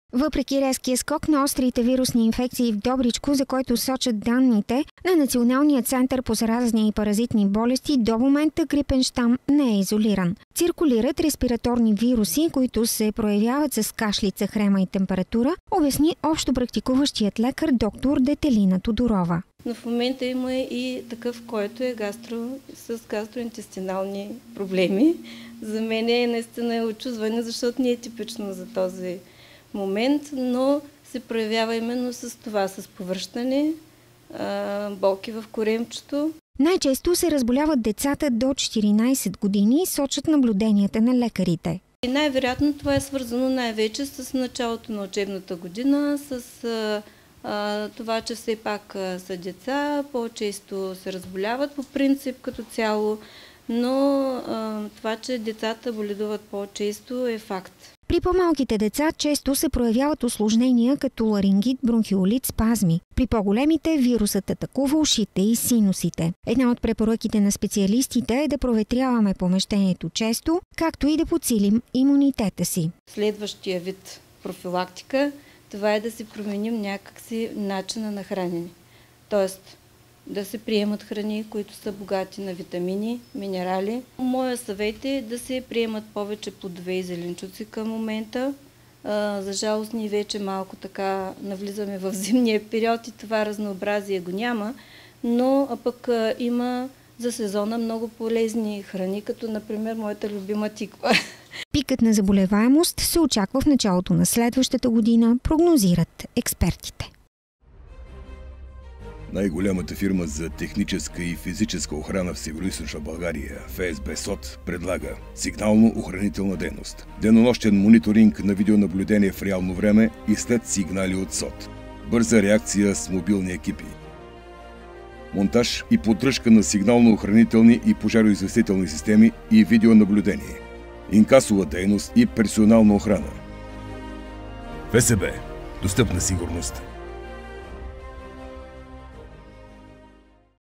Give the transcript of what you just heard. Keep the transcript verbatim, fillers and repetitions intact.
Въпреки резкия скок на острите вирусни инфекции в Добричко, за който сочат данните на Националния център по заразни и паразитни болести, до момента грипен щам не е изолиран. Циркулират респираторни вируси, които се проявяват с кашлица, хрема и температура, обясни общо практикуващият лекар доктор Детелина Тодорова. Но в момента има и такъв, който е гастро, с гастроинтестинални проблеми. За мен е наистина очузване, защото не е типично за този момент, но се проявява именно с това, с повръщане, болки в коремчето. Най-често се разболяват децата до четиринайсет години, сочат наблюденията на лекарите. И най-вероятно това е свързано най-вече с началото на учебната година, с а, това, че все пак са деца, по-често се разболяват по принцип като цяло, но а, това, че децата боледуват по-често е факт. При по-малките деца често се проявяват усложнения като ларингит, бронхиолит, спазми. При по-големите вирусът атакува ушите и синусите. Една от препоръките на специалистите е да проветряваме помещението често, както и да подсилим имунитета си. Следващия вид профилактика, това е да си променим някакси начина на хранене. Тоест, да се приемат храни, които са богати на витамини, минерали. Моя съвет е да се приемат повече плодове и зеленчуци към момента. За жалост ние вече малко така навлизаме в зимния период и това разнообразие го няма, но пък има за сезона много полезни храни, като например моята любима тиква. Пикът на заболеваемост се очаква в началото на следващата година, прогнозират експертите. Най-голямата фирма за техническа и физическа охрана в Североизточна България, ФСБ СОТ, предлага сигнално-охранителна дейност, денонощен мониторинг на видеонаблюдение в реално време и след сигнали от СОТ, бърза реакция с мобилни екипи, монтаж и поддръжка на сигнално-охранителни и пожароизвестителни системи и видеонаблюдение, инкасова дейност и персонална охрана. ФСБ. Достъпна сигурност.